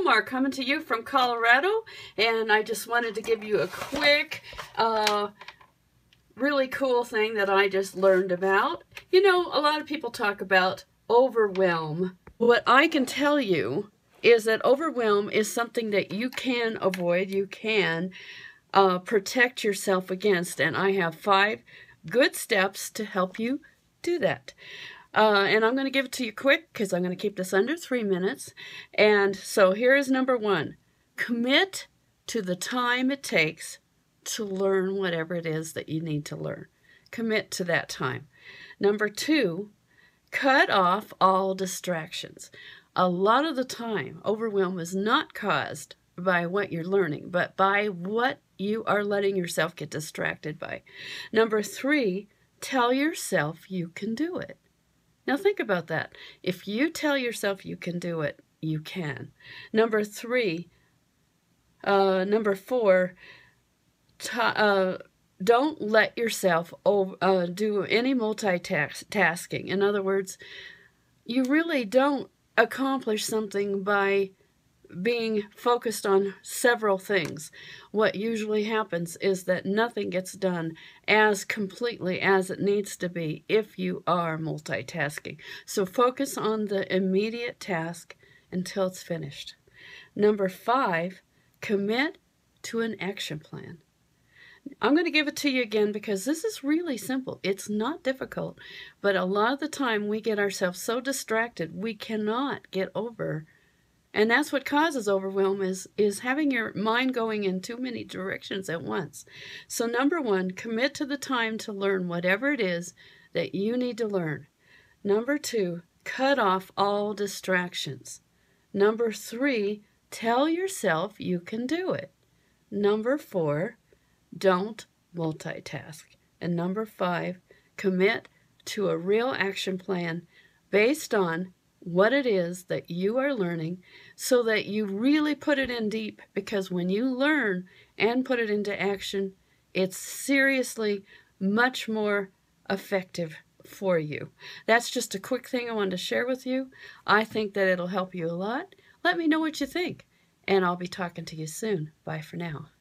Cromar coming to you from Colorado, and I just wanted to give you a quick, really cool thing that I just learned about. You know, a lot of people talk about overwhelm. What I can tell you is that overwhelm is something that you can avoid, you can protect yourself against, and I have 5 good steps to help you do that. And I'm going to give it to you quick because I'm going to keep this under 3 minutes. And so here is number 1. Commit to the time it takes to learn whatever it is that you need to learn. Commit to that time. Number 2, cut off all distractions. A lot of the time, overwhelm is not caused by what you're learning, but by what you are letting yourself get distracted by. Number 3, tell yourself you can do it. Now think about that. If you tell yourself you can do it, you can. Number 4, don't let yourself do any multitasking. In other words, you really don't accomplish something by being focused on several things. What usually happens is that nothing gets done as completely as it needs to be if you are multitasking. So focus on the immediate task until it's finished. Number 5, commit to an action plan. I'm going to give it to you again because this is really simple. It's not difficult, but a lot of the time we get ourselves so distracted we cannot get over. And that's what causes overwhelm is having your mind going in too many directions at once. So number 1, commit to the time to learn whatever it is that you need to learn. Number 2, cut off all distractions. Number 3, tell yourself you can do it. Number 4, don't multitask. And number 5, commit to a real action plan based on what it is that you are learning so that you really put it in deep, because when you learn and put it into action, it's seriously much more effective for you. That's just a quick thing I wanted to share with you. I think that it'll help you a lot. Let me know what you think, and I'll be talking to you soon. Bye for now.